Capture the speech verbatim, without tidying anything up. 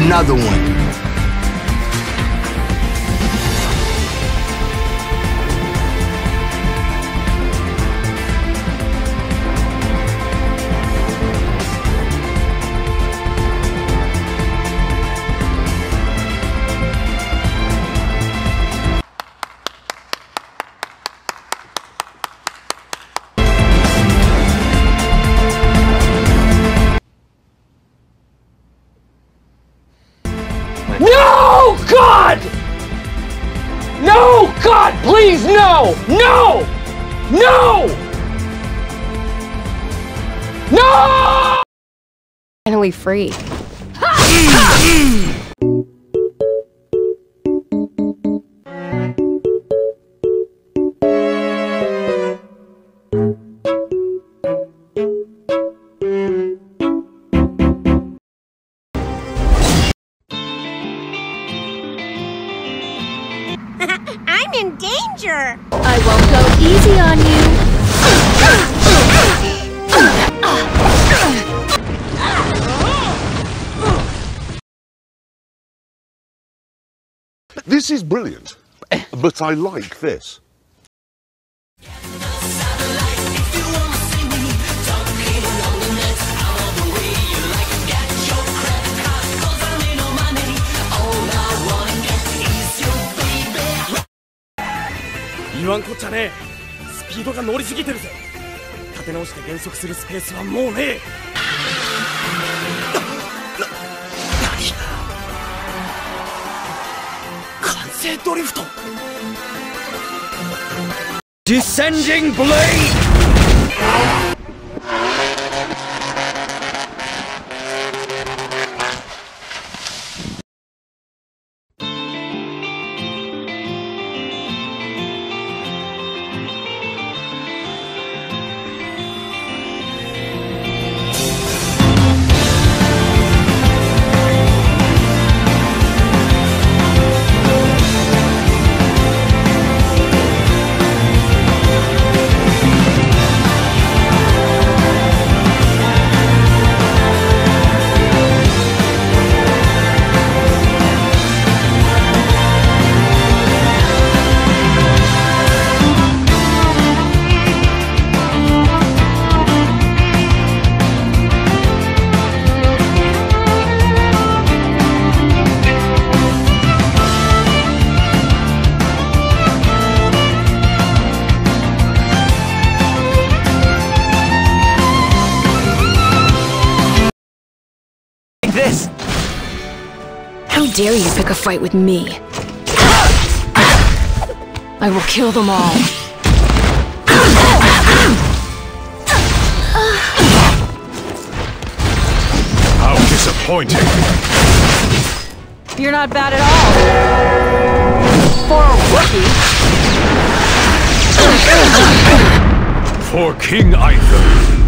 another one. No! God! No! God, please, no! No! No! No! Finally free. I'm in danger! I won't go easy on you. This is brilliant, but I like this. Descending blade! This. How dare you pick a fight with me? I will kill them all. How disappointing! You're not bad at all. For a rookie. For King Arthur.